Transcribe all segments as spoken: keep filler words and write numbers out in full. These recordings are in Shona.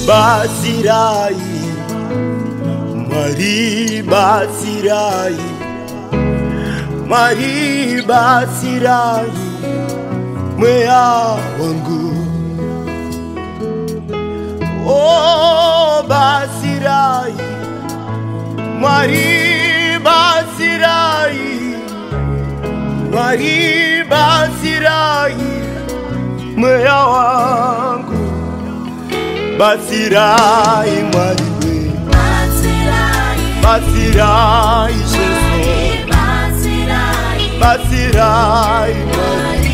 batsirai, Mwari batsirai, Mwari batsirai, mweya wangu. Oh batsirai, Mwari batsirai, Mwari batsirai, mweya wangu. Batsirai Mwari we, batsirai Jesu, batsirai Mwari,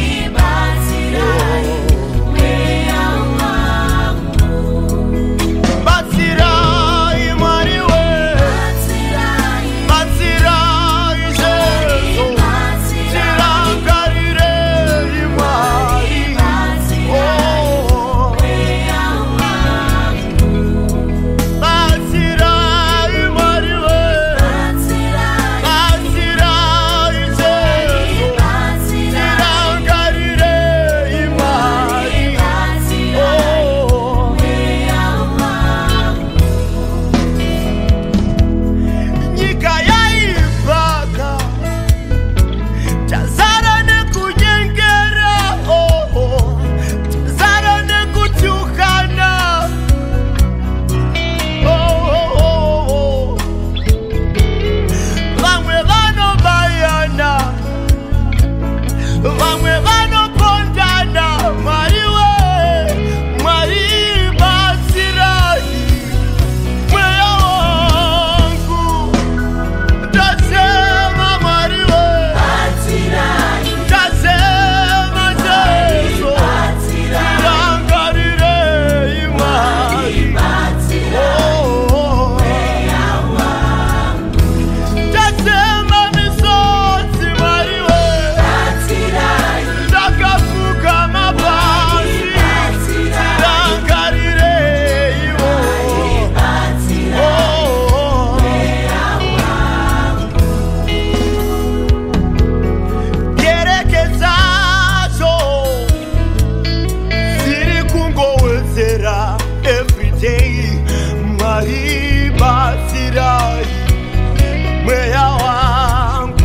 batsirai Mwari we, batsirai Jesu, tirangarire Mwari, oh, batsirai Mwari we, batsirai Jesu, tirangarire Mwari, oh, nyika yaibaka tazara nekunyengera, oh, oh, tazara nekutukana, oh, oh, oh, oh. Vamwe vanobayana, vamwe vanopondana. Mwari we, Mwari batsirai, mweya wangu. Tasema Mwari we, tasema Jesu, tirangarire Mwari, oh, tasema misotsi Mwari we, takafuka mabasi, tirangarire iwo, oh, kerekezazo ziri kungowedzera everyday. Mwari batsirai, mweya wangu.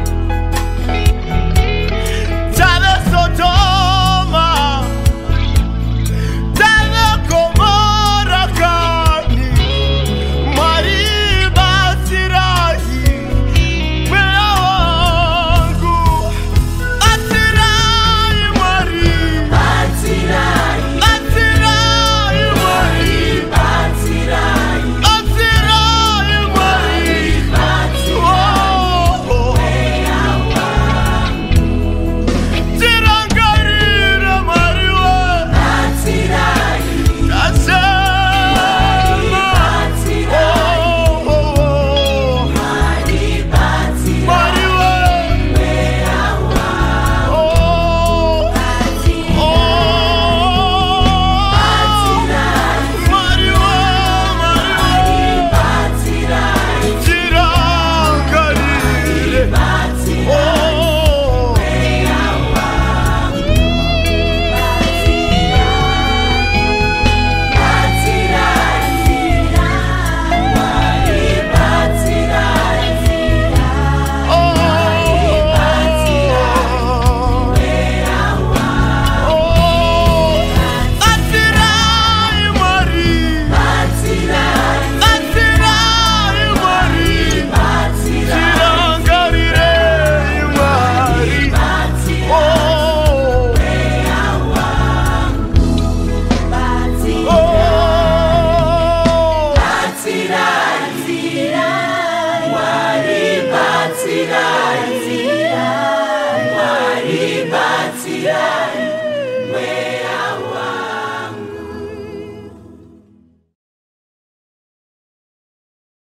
Tave Sodoma, tave Gomora kani, Mwari batsirai, mweya wangu. Batsirai Mwari, batsirai Mwari, batsirai Mwari, oh, tirangarire Mwari we, tasema, oh, oh, Mwari we, oh, oh, Mwari we, Mwari we, tirangarire, oh, batsirai Mwari, batsirai Mwari, tirangarire Mwari, oh, oh, Batsirai, Mwari batsirai.